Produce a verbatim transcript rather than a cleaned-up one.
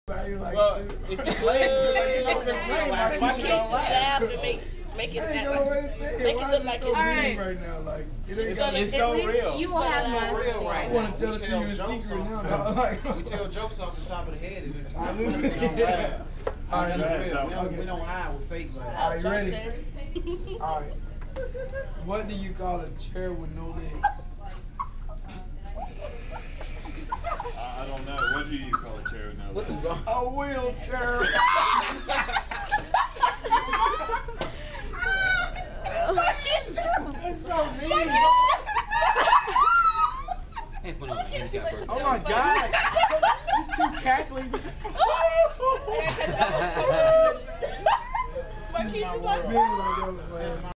Like, well, if it's lame, you know if it's lame, like, Why you should can't you laugh laugh. and make make it I ain't act gonna like, wait to make it Why look is like so it's deep Alright. right now? Like, it ain't It's, gonna, it's At so least real. you will have so my real right I now. want to tell We it to tell you in jokes secret off now. the Dog. Like, We tell jokes off the top of the head. And it's I we really- don't laugh. All right, That's right, real. top. We don't, we don't hide with fake laugh. Are you ready? ready? All right. What do you call a chair with no legs? I, I don't know. What do you call a chair now? What the fuck? A wheelchair. That's so mean. Oh my God! These two cackling. Marquise is like, Being like that was last